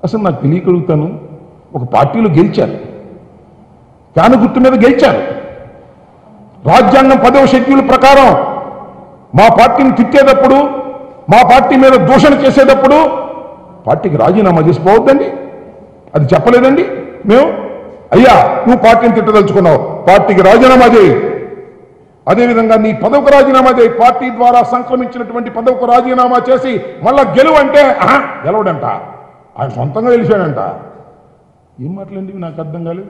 అసలు నాకు తెలియగలుగుతాను, ఒక పార్టీలో గెలిచారు, ఫ్యాను గుర్తు మీద గెలిచారు. రాజ్యాంగం 10వ షెడ్యూల్ ప్రకారం మా పార్టీని తిట్టేటప్పుడు, మా పార్టీ మీద దూషణ చేసేటప్పుడు పార్టీకి రాజీనామా చేసిపోవద్దండి. అది చెప్పలేదండి మేము. అయ్యా నువ్వు పార్టీని తిట్టదలుచుకున్నావు, పార్టీకి రాజీనామా చేయి. అదేవిధంగా నీ పదవికి రాజీనామా చేయి. పార్టీ ద్వారా సంక్రమించినటువంటి పదవికి రాజీనామా చేసి మళ్ళా గెలువంటే గెలవడంట, ఆయన సొంతంగా గెలిచాడంట. ఏం మాట్లాడింది నాకు అర్థం కాలేదు.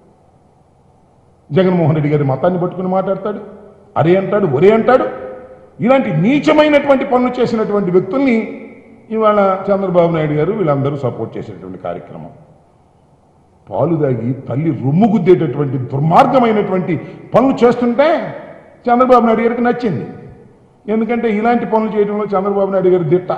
జగన్మోహన్ రెడ్డి గారి మతాన్ని పట్టుకుని మాట్లాడతాడు, అరే అంటాడు, ఒరే అంటాడు. ఇలాంటి నీచమైనటువంటి పనులు చేసినటువంటి వ్యక్తుల్ని ఇవాళ చంద్రబాబు నాయుడు గారు వీళ్ళందరూ సపోర్ట్ చేసేటువంటి కార్యక్రమం. పాలు దాగి తల్లి రొమ్ము గుద్దేటటువంటి దుర్మార్గమైనటువంటి పనులు చేస్తుంటే చంద్రబాబు నాయుడు గారికి నచ్చింది. ఎందుకంటే ఇలాంటి పనులు చేయడంలో చంద్రబాబు నాయుడు గారి దిట్ట.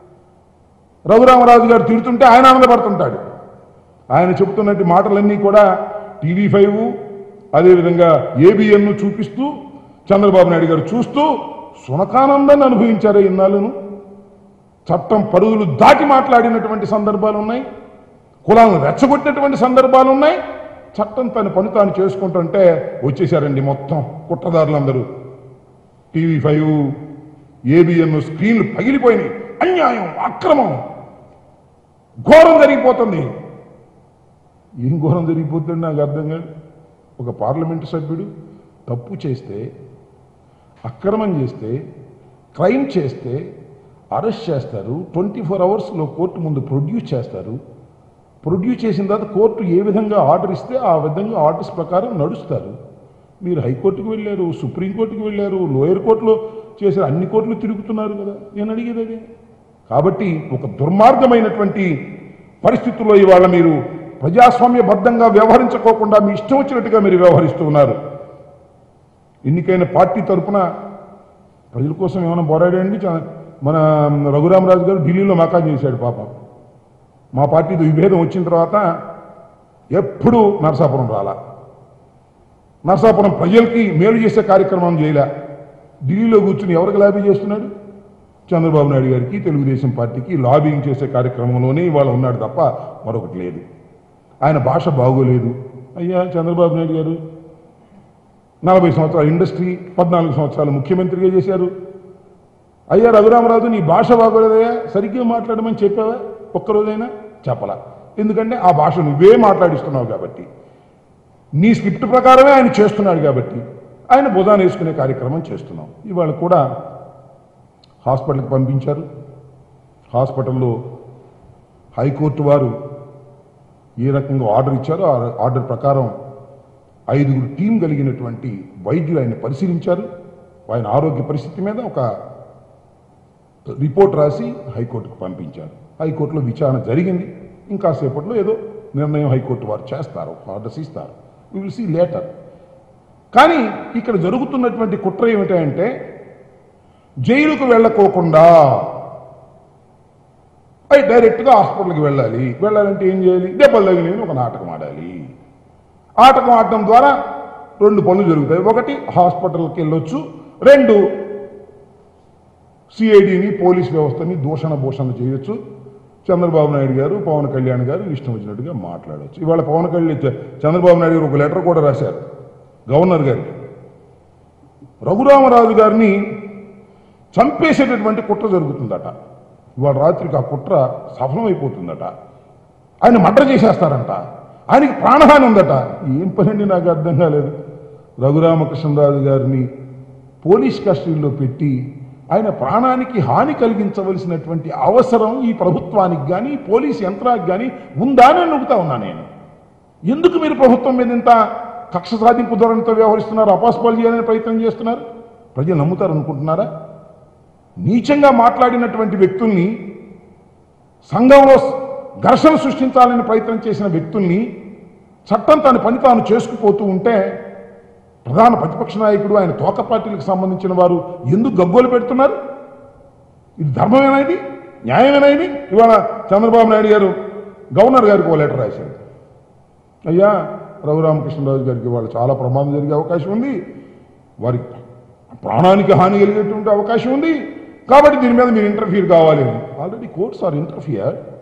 రఘురామరాజు గారు తిడుతుంటే ఆయన ఆనందపడుతుంటాడు. ఆయన చెబుతున్నట్టు మాటలన్నీ కూడా TV5 అదేవిధంగా ABN చూపిస్తూ చంద్రబాబు నాయుడు గారు చూస్తూ సునకానందాన్ని అనుభవించారు. ఇన్నాళ్ళను చట్టం పరుగులు దాటి మాట్లాడినటువంటి సందర్భాలు ఉన్నాయి, కులాలను రెచ్చగొట్టినటువంటి సందర్భాలు ఉన్నాయి. చట్టం తన పని తాను చేసుకుంటుంటే వచ్చేసారండి మొత్తం కుట్రదారులందరూ. TV5 ABN స్క్రీన్లు పగిలిపోయినాయి. అన్యాయం, అక్రమం, ఘోరం జరిగిపోతుంది. ఏం ఘోరం జరిగిపోతుంది నాకు అర్థం కాదు. ఒక పార్లమెంటు సభ్యుడు తప్పు చేస్తే, అక్రమం చేస్తే, క్రైమ్ చేస్తే అరెస్ట్ చేస్తారు. 24 అవర్స్లో కోర్టు ముందు ప్రొడ్యూస్ చేస్తారు. ప్రొడ్యూస్ చేసిన తర్వాత కోర్టు ఏ విధంగా ఆర్డర్ ఇస్తే ఆ విధంగా ఆర్డర్స్ ప్రకారం నడుస్తారు. మీరు హైకోర్టుకు వెళ్ళారు, సుప్రీంకోర్టుకు వెళ్ళారు, లోయర్ కోర్టులో చేశారు, అన్ని కోర్టులు తిరుగుతున్నారు కదా. నేను అడిగేది అదే. కాబట్టి ఒక దుర్మార్గమైనటువంటి పరిస్థితుల్లో ఇవాళ మీరు ప్రజాస్వామ్యబద్ధంగా వ్యవహరించుకోకుండా మీ ఇష్టం వచ్చినట్టుగా మీరు వ్యవహరిస్తూ ఉన్నారు. ఎన్నికైన పార్టీ తరఫున ప్రజల కోసం ఏమైనా పోరాడండి. మన రఘురామరాజు గారు ఢిల్లీలో మకాం చేశాడు పాపం. మా పార్టీతో విభేదం వచ్చిన తర్వాత ఎప్పుడూ నరసాపురం రాలా, నరసాపురం ప్రజలకి మేలు చేసే కార్యక్రమం చేయలే. ఢిల్లీలో కూర్చుని ఎవరికి లాబీ చేస్తున్నాడు? చంద్రబాబు నాయుడు గారికి, తెలుగుదేశం పార్టీకి లాబింగ్ చేసే కార్యక్రమంలోనే ఇవాళ ఉన్నాడు తప్ప మరొకటి లేదు. ఆయన భాష బాగోలేదు. అయ్యా చంద్రబాబు నాయుడు గారు 40 సంవత్సరాల ఇండస్ట్రీ, 14 సంవత్సరాలు ముఖ్యమంత్రిగా చేశారు. అయ్యా రఘురామరాజు నీ భాష బాగోలేదయ్యా, సరిగ్గా మాట్లాడమని చెప్పావా? ఒక్కరోజైనా చెప్పలా. ఎందుకంటే ఆ భాష నువ్వే మాట్లాడిస్తున్నావు కాబట్టి, నీ స్క్రిప్ట్ ప్రకారమే ఆయన చేస్తున్నాడు కాబట్టి ఆయన భుజాన వేసుకునే కార్యక్రమం చేస్తున్నాం. ఇవాళ కూడా హాస్పిటల్కి పంపించారు. హాస్పిటల్లో హైకోర్టు వారు ఏ రకంగా ఆర్డర్ ఇచ్చారో ఆ ఆర్డర్ ప్రకారం 5గురు టీం కలిగినటువంటి వైద్యులు ఆయన పరిశీలించారు. ఆయన ఆరోగ్య పరిస్థితి మీద ఒక రిపోర్ట్ రాసి హైకోర్టుకు పంపించారు. హైకోర్టులో విచారణ జరిగింది. ఇంకా సేపట్లో ఏదో నిర్ణయం హైకోర్టు వారు చేస్తారు, ఆర్డర్స్ ఇస్తారు. We will see later. కానీ ఇక్కడ జరుగుతున్నటువంటి కుట్ర ఏమిటంటే జైలుకు వెళ్ళకోకుండా డైరెక్ట్గా హాస్పిటల్కి వెళ్ళాలి. వెళ్ళాలంటే ఏం చేయాలి? దెబ్బలు తగిలి ఒక నాటకం ఆడాలి. ఆటకం ఆడటం ద్వారా 2 పనులు జరుగుతాయి. ఒకటి హాస్పిటల్కి వెళ్ళొచ్చు, 2 సిఐడిని పోలీస్ వ్యవస్థని భూషణ చేయొచ్చు. చంద్రబాబు నాయుడు గారు, పవన్ కళ్యాణ్ గారు ఇష్టం వచ్చినట్టుగా మాట్లాడవచ్చు. ఇవాళ పవన్ కళ్యాణ్ చంద్రబాబు నాయుడు గారు ఒక లెటర్ కూడా రాశారు గవర్నర్ గారికి. రఘురామరాజు గారిని చంపేసేటటువంటి కుట్ర జరుగుతుందట. ఇవాళ రాత్రికి ఆ కుట్ర సఫలమైపోతుందట. ఆయన మర్డర్ చేసేస్తారంట. ఆయనకి ప్రాణహాని ఉందట. ఏం పనండి నాకు అర్థం కాలేదు. రఘురామకృష్ణరాజు గారిని పోలీస్ కస్టడీలో పెట్టి ఆయన ప్రాణానికి హాని కలిగించవలసినటువంటి అవసరం ఈ ప్రభుత్వానికి కానీ పోలీస్ యంత్రానికి కానీ ఉందా అని అడుగుతా ఉన్నా నేను. ఎందుకు మీరు ప్రభుత్వం మీద ఇంత కక్ష సాధింపు ధోరణితో వ్యవహరిస్తున్నారు, అపాస్పాలు చేయాలని ప్రయత్నం చేస్తున్నారు? ప్రజలు నమ్ముతారు అనుకుంటున్నారా? నీచంగా మాట్లాడినటువంటి వ్యక్తుల్ని, సంఘంలో ఘర్షణ సృష్టించాలని ప్రయత్నం చేసిన వ్యక్తుల్ని చట్టం తన పని తాను చేసుకుపోతూ ఉంటే ప్రధాన ప్రతిపక్ష నాయకుడు, ఆయన తోక పార్టీలకు సంబంధించిన వారు ఎందుకు గగ్గోలు పెడుతున్నారు? ఇది ధర్మమేనా? ఇది న్యాయమేనా? ఇది ఇవాళ చంద్రబాబు నాయుడు గారు గవర్నర్ గారికి ఒక లెటర్ రాశారు. అయ్యా రఘురామకృష్ణరాజు గారికి ఇవాళ చాలా ప్రమాదం జరిగే అవకాశం ఉంది, వారి ప్రాణానికి హాని కలిగేటువంటి అవకాశం ఉంది, కాబట్టి దీని మీద మీరు ఇంటర్ఫియర్ కావాలి. Already courts are interfere.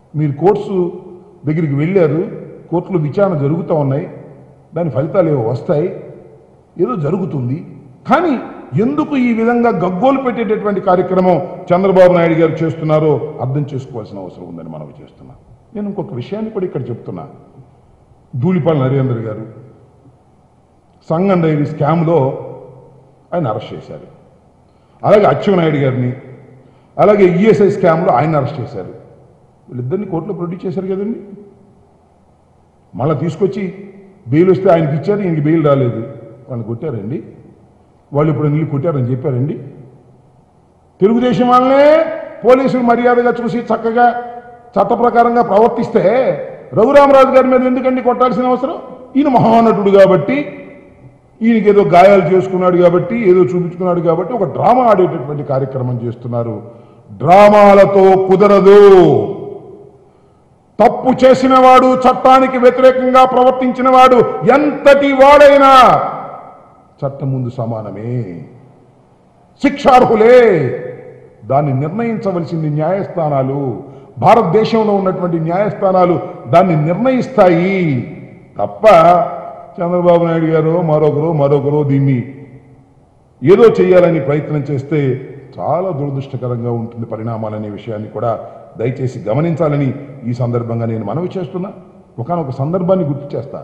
మీరు కోర్ట్స్ దగ్గరికి వెళ్ళారు, కోర్టులో విచారణ జరుగుతూ ఉన్నాయి, దాని ఫలితాలు ఏవో వస్తాయి, ఏదో జరుగుతుంది. కానీ ఎందుకు ఈ విధంగా గగ్గోలు పెట్టేటటువంటి కార్యక్రమం చంద్రబాబు నాయుడు గారు చేస్తున్నారో అర్థం చేసుకోవాల్సిన అవసరం ఉందని మనం చేస్తున్నా. నేను ఇంకొక విషయాన్ని కూడా ఇక్కడ చెప్తున్నా. ధూళిపాల నరేంద్ర గారు సంగం డైరీ స్కామ్లో ఆయన అరెస్ట్ చేశారు. అలాగే అచ్చెన్నాయుడు గారిని, అలాగే ఈఎస్ఐ స్కామ్లో ఆయన అరెస్ట్ చేశారు. వీళ్ళిద్దరిని కోర్టులో ప్రొడ్యూస్ చేశారు కదండి. మళ్ళీ తీసుకొచ్చి బెయిల్ వస్తే ఆయనకి ఇచ్చారు, ఈయనకి బెయిల్ రాలేదు. వాళ్ళని కొట్టారండి. వాళ్ళు ఇప్పుడు నీళ్ళు కొట్టారని చెప్పారండి. తెలుగుదేశం వాళ్ళనే పోలీసులు మర్యాదగా చూసి చక్కగా చట్ట ప్రకారంగా ప్రవర్తిస్తే రఘురామరాజు గారి మీద ఎందుకండి కొట్టాల్సిన అవసరం? ఈయన మహానటుడు కాబట్టి, ఈయనకి ఏదో గాయాలు చేసుకున్నాడు కాబట్టి, ఏదో చూపించుకున్నాడు కాబట్టి ఒక డ్రామా ఆడేటటువంటి కార్యక్రమం చేస్తున్నారు. డ్రామాలతో కుదరదు. తప్పు చేసిన వాడు, చట్టానికి వ్యతిరేకంగా ప్రవర్తించిన వాడు ఎంతటి వాడైనా చట్టం ముందు సమానమే, శిక్షార్హులే. దాన్ని నిర్ణయించవలసింది న్యాయస్థానాలు. భారతదేశంలో ఉన్నటువంటి న్యాయస్థానాలు దాన్ని నిర్ణయిస్తాయి తప్ప చంద్రబాబు నాయుడు గారు మరొకరు దీన్ని ఏదో చేయాలని ప్రయత్నం చేస్తే చాలా దురదృష్టకరంగా ఉంటుంది పరిణామాలనే విషయాన్ని కూడా దయచేసి గమనించాలని ఈ సందర్భంగా నేను మనవి చేస్తున్నా. ఒకానొక సందర్భాన్ని గుర్తు చేస్తా.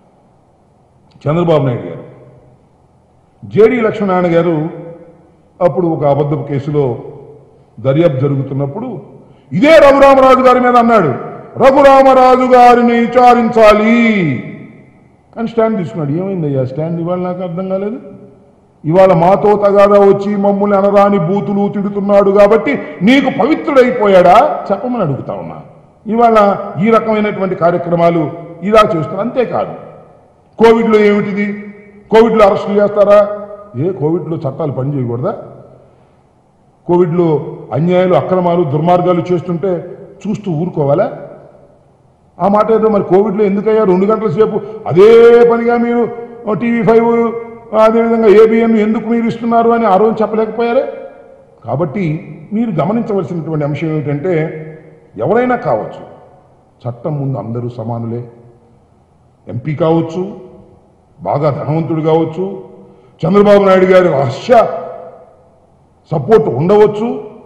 చంద్రబాబు నాయుడు గారు, జేడీ లక్ష్మీనారాయణ గారు అప్పుడు ఒక అబద్ధపు కేసులో దర్యాప్తు జరుగుతున్నప్పుడు ఇదే రఘురామరాజు గారి మీద అన్నాడు, రఘురామరాజు గారిని విచారించాలి అని స్టాండ్ తీసుకున్నాడు. ఏమైందయ్యా స్టాండ్? ఇవాళ నాకు అర్థం కాలేదు. ఇవాళ మాతో తగాదా వచ్చి మమ్మల్ని అనరాని బూతులు తిడుతున్నాడు కాబట్టి నీకు పవిత్రుడైపోయాడా చెప్పమని అడుగుతా ఉన్నా. ఇవాళ ఈ రకమైనటువంటి కార్యక్రమాలు ఇలా చేస్తున్నారు. అంతేకాదు, కోవిడ్లో ఏమిటిది? కోవిడ్లో అరెస్టులు చేస్తారా? కోవిడ్లో చట్టాలు పనిచేయకూడదా? కోవిడ్లో అన్యాయాలు, అక్రమాలు, దుర్మార్గాలు చేస్తుంటే చూస్తూ ఊరుకోవాలా? ఆ మాట ఏదో మరి కోవిడ్లో ఎందుకయ్యా 2 గంటల సేపు అదే పనిగా మీరు TV5 అదేవిధంగా ABN ఎందుకు మీరు ఇస్తున్నారు అని ఆ రోజు చెప్పలేకపోయారే? కాబట్టి మీరు గమనించవలసినటువంటి అంశం ఏమిటంటే, ఎవరైనా కావచ్చు, చట్టం ముందు అందరూ సమానులే. ఎంపీ కావచ్చు, బాగా ధనవంతుడు కావచ్చు, చంద్రబాబు నాయుడు గారి రహస్య సపోర్ట్ ఉండవచ్చు,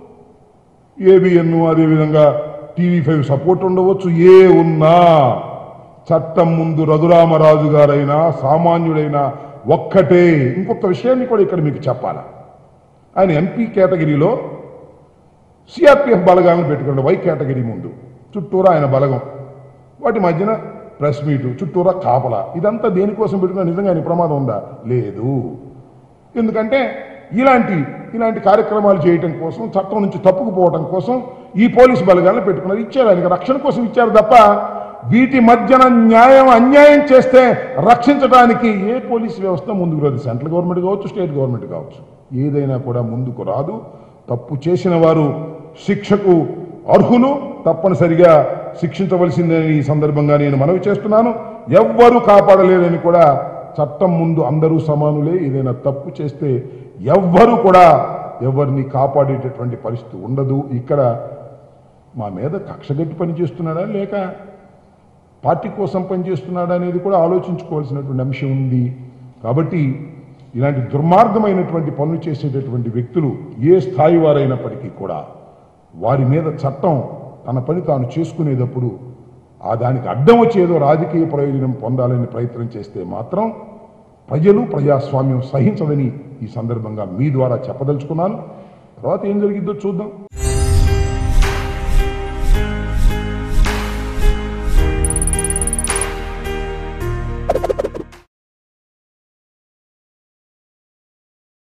ABN అదేవిధంగా TV5 సపోర్ట్ ఉండవచ్చు. ఏ ఉన్నా చట్టం ముందు రఘురామరాజు గారైనా సామాన్యుడైనా ఒక్కటే. ఇంకొక విషయాన్ని కూడా ఇక్కడ మీకు చెప్పాలా. ఆయన ఎంపీ కేటగిరీలో సిఆర్పిఎఫ్ బలగాలను పెట్టుకున్నాడు. వై కేటగిరీ ముందు చుట్టూరా ఆయన బలగం, వాటి మధ్యన ప్రెస్ మీటు, చుట్టూరా కాపలా. ఇదంతా దేనికోసం పెట్టుకున్నా? నిజంగా ఆయన ప్రమాదం ఉందా? లేదు. ఎందుకంటే ఇలాంటి కార్యక్రమాలు చేయటం కోసం, చట్టం నుంచి తప్పుకుపోవడం కోసం ఈ పోలీసు బలగాలను పెట్టుకున్నారు. ఇచ్చారు, ఆయనకి రక్షణ కోసం ఇచ్చారు తప్ప వీటి మధ్యన అన్యాయం చేస్తే రక్షించడానికి ఏ పోలీసు వ్యవస్థ ముందుకు రాదు. సెంట్రల్ గవర్నమెంట్ కావచ్చు, స్టేట్ గవర్నమెంట్ కావచ్చు, ఏదైనా కూడా ముందుకు రాదు. తప్పు చేసిన వారు శిక్షకు అర్హులు, తప్పనిసరిగా శిక్షించవలసిందని ఈ సందర్భంగా నేను మనవి చేస్తున్నాను. ఎవ్వరూ కాపాడలేరని కూడా, చట్టం ముందు అందరూ సమానులే. ఏదైనా తప్పు చేస్తే ఎవ్వరూ కూడా ఎవరిని కాపాడేటటువంటి పరిస్థితి ఉండదు. ఇక్కడ మా మీద కక్షగట్టి పనిచేస్తున్నాడా లేక పార్టీ కోసం పనిచేస్తున్నాడా అనేది కూడా ఆలోచించుకోవాల్సినటువంటి అంశం ఉంది. కాబట్టి ఇలాంటి దుర్మార్గమైనటువంటి పనులు చేసేటటువంటి వ్యక్తులు ఏ స్థాయి వారైనప్పటికీ కూడా వారి మీద చట్టం తన పని తాను చేసుకునేటప్పుడు దానికి అడ్డం వచ్చేదో రాజకీయ ప్రయోజనం పొందాలని ప్రయత్నం చేస్తే మాత్రం ప్రజలు, ప్రజాస్వామ్యం సహించదని ఈ సందర్భంగా మీ ద్వారా చెప్పదలుచుకున్నాను. తర్వాత ఏం జరిగిద్దో చూద్దాం.